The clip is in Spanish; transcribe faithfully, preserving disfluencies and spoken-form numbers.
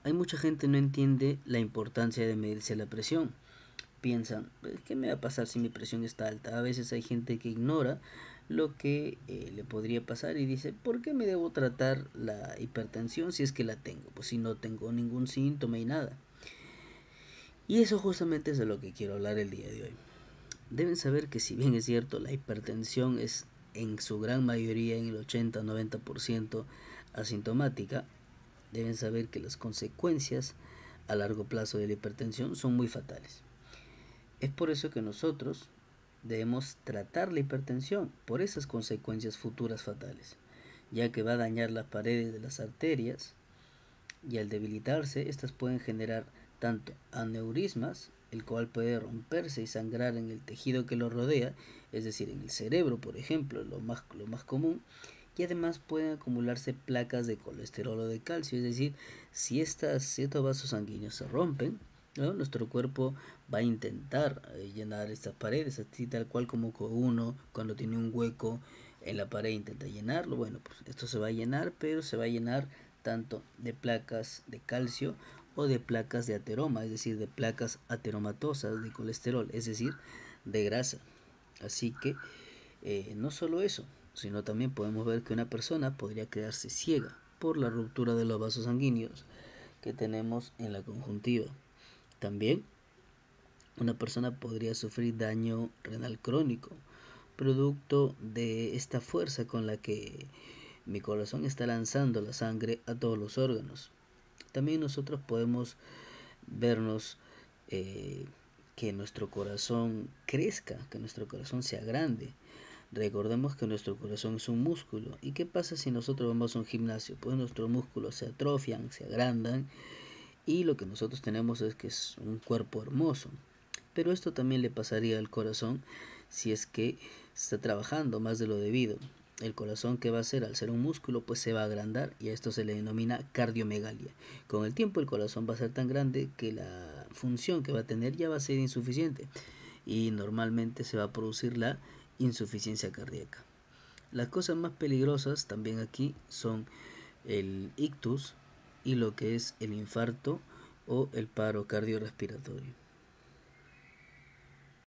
Hay mucha gente que no entiende la importancia de medirse la presión. Piensan, ¿qué me va a pasar si mi presión está alta? A veces hay gente que ignora lo que eh, le podría pasar y dice, ¿por qué me debo tratar la hipertensión si es que la tengo? Pues si no tengo ningún síntoma y nada. Y eso justamente es de lo que quiero hablar el día de hoy. Deben saber que si bien es cierto, la hipertensión es en su gran mayoría, en el ochenta a noventa por ciento asintomática, deben saber que las consecuencias a largo plazo de la hipertensión son muy fatales. Es por eso que nosotros debemos tratar la hipertensión por esas consecuencias futuras fatales, ya que va a dañar las paredes de las arterias y al debilitarse, estas pueden generar tanto aneurismas, el cual puede romperse y sangrar en el tejido que lo rodea, es decir, en el cerebro, por ejemplo, lo más, lo más común, y además pueden acumularse placas de colesterol o de calcio, es decir, si, estas, si estos vasos sanguíneos se rompen, ¿no? Nuestro cuerpo va a intentar eh, llenar estas paredes, así tal cual como uno cuando tiene un hueco en la pared intenta llenarlo. Bueno, pues esto se va a llenar, pero se va a llenar tanto de placas de calcio o de placas de ateroma, es decir, de placas ateromatosas de colesterol, es decir, de grasa. Así que eh, no solo eso, sino también podemos ver que una persona podría quedarse ciega por la ruptura de los vasos sanguíneos que tenemos en la conjuntiva. También una persona podría sufrir daño renal crónico, producto de esta fuerza con la que mi corazón está lanzando la sangre a todos los órganos. También nosotros podemos vernos eh, que nuestro corazón crezca, que nuestro corazón sea grande. Recordemos que nuestro corazón es un músculo. ¿Y qué pasa si nosotros vamos a un gimnasio? Pues nuestros músculos se atrofian, se agrandan y lo que nosotros tenemos es que es un cuerpo hermoso. Pero esto también le pasaría al corazón si es que está trabajando más de lo debido. El corazón, que va a hacer al ser un músculo, pues se va a agrandar y a esto se le denomina cardiomegalia. Con el tiempo el corazón va a ser tan grande que la función que va a tener ya va a ser insuficiente y normalmente se va a producir la insuficiencia cardíaca. Las cosas más peligrosas también aquí son el ictus y lo que es el infarto o el paro cardiorrespiratorio.